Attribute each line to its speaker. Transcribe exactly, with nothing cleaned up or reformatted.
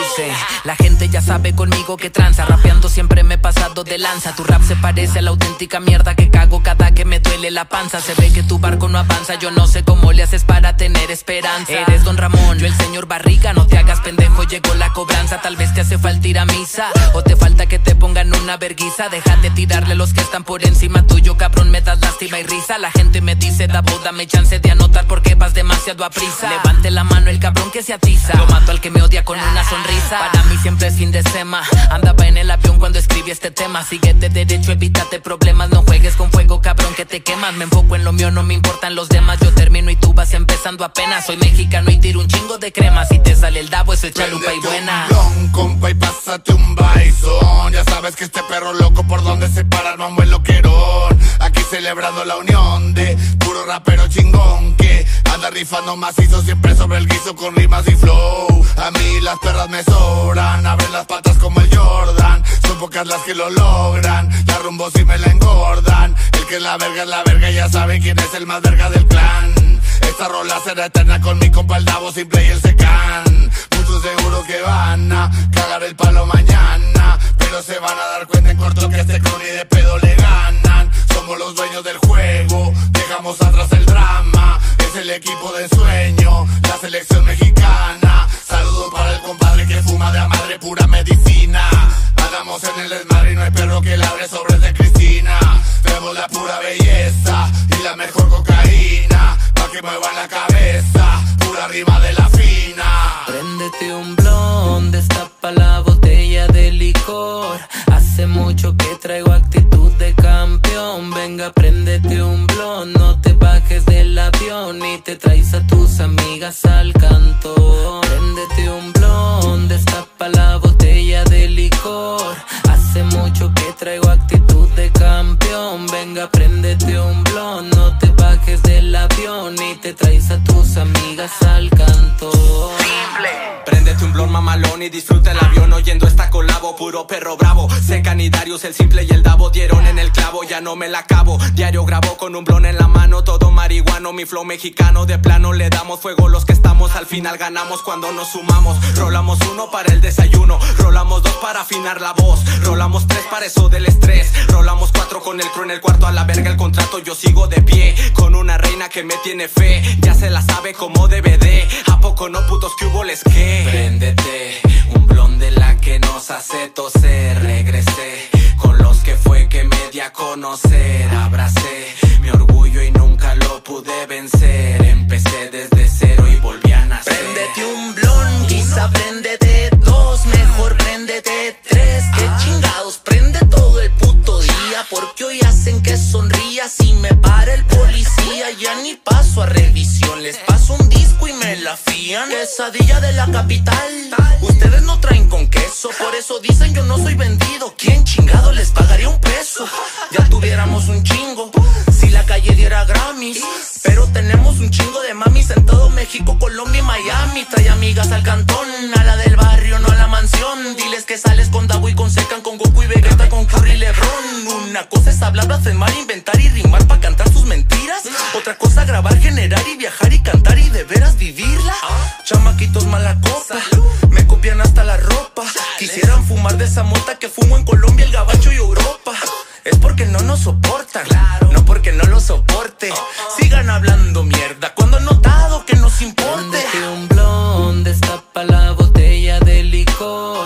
Speaker 1: dulce. La gente ya sabe conmigo que tranza. Rapeando siempre me he pasado de lanza. Tu rap se parece a la auténtica mierda que cago cada que me duele la panza. Se ve que tu barco no avanza. Yo no sé cómo le haces para tener esperanza. Eres Don Ramón, yo el señor Barriga. No te hagas pendejo, llegó la cobranza. Tal vez te hace falta ir a misa, o te falta que te pongan una verguiza. Déjate tirarle los que están por encima tuyo, cabrón, me das lástima y risa. La gente me dice, Davo, dame chance de anotar porque vas demasiado a prisa. Levante la mano el cabrón que se atiza. Lo mato al que me odia con una sonrisa. Para mí siempre es fin de sema. Andaba en el avión cuando escribí este tema. Síguete derecho, evítate problemas. No juegues con fuego, cabrón, que te quemas. Me enfoco en lo mío, no me importan los demás. Yo termino y tú vas empezando apenas. Soy mexicano y tiro un chingo de crema. Si te sale el Davo, eso es chalupa y buena.
Speaker 2: Blon, compa, y pásate un bison. Ya sabes que este perro loco por donde se para el mambo es loquerón. Aquí celebrando la unión de puro rapero chingón que anda rifando macizo siempre sobre el guiso con rimas y flow. A mí las perras me sobran, abren las patas como el Jordan. Son pocas las que lo logran, la rumbo si me la engordan. El que es la verga es la verga, ya saben quién es el más verga del clan. Esta rola será eterna con mi compa el Davo, Simple y el Secan. Muchos seguro que van a cagar el palo mañana, pero se van a dar cuenta en corto que este clon y de pedo le ganan. Somos los dueños del juego, dejamos atrás el drama. Es el equipo de ensueño, la selección mexicana. Saludo para el compadre que fuma de a madre pura medicina. Andamos en el desmadre y no hay perro que labre sobres de Cristina. Vemos la pura belleza y la mejor cocaína, pa' que muevan la cabeza, pura rima de la fina.
Speaker 1: Préndete un blon, destapa la botella de licor. Hace mucho que traigo actitud de campeón. Venga, préndete un blon, no te bajes del avión y te traes a tus amigas al cantón. Préndete un blon, destapa la botella de licor. Hace mucho que traigo actitud de campeón. Venga, préndete un blon, no te bajes del avión y te traes a tus amigas al cantón.
Speaker 3: Préndete un blon mamalón y disfruta el avión oyendo esta colabo. Puro perro bravo, Secan y Darius, el Simple y el Davo dieron en el clavo, ya no me la acabo. Diario grabo con un blon en la mano, todo marihuano, mi flow mexicano. De plano le damos fuego los que estamos, al final ganamos cuando nos sumamos. Rolamos uno para el desayuno, rolamos dos para afinar la voz, rolamos tres para eso del estrés, rolamos cuatro con el crew en el cuarto. A la verga el contrato, yo sigo de pie con una reina que me tiene fe, ya se la sabe como D V D. ¿A poco no, putos, que hubo les que?
Speaker 1: Préndete un blon de la que nos hace toser. Regresé con los que fue que me di a conocer. Abracé mi orgullo y nunca lo pude vencer. Empecé desde cero y volví a nacer.
Speaker 4: Préndete un blon, quizá préndete dos, mejor préndete tres. Que chingados, prende todo el puto día, porque hoy hacen que sonría. Si me para el policía ya ni paso a revisión, les paso un disco y me la fían. Quesadilla de la capital, ustedes no traen con queso, por eso dicen yo no soy vendido. ¿Quién chingado les pagaría un peso? Ya tuviéramos un chingo si la calle diera Grammys, pero tenemos un chingo de mamis en todo México, Colombia y Miami. Trae amigas al cantón, a la del barrio, no a la mansión. Diles que sales con Davo y con Secan, con Goku y Vegeta, con Curry y Lebron. Una cosa es hablar, blasfemar, inventar y rimar para cantar sus mentiras. Otra cosa grabar, generar y viajar y cantar y de veras vivirla. Chamaquitos mala copa, me copian hasta la ropa. Quisieran fumar de esa mota que fumo en Colombia, el gabacho y Europa. Es porque no nos soportan, no porque no lo soporte. Sigan hablando mierda cuando han notado que nos importe.
Speaker 1: Préndete un blon, destapa la botella de licor.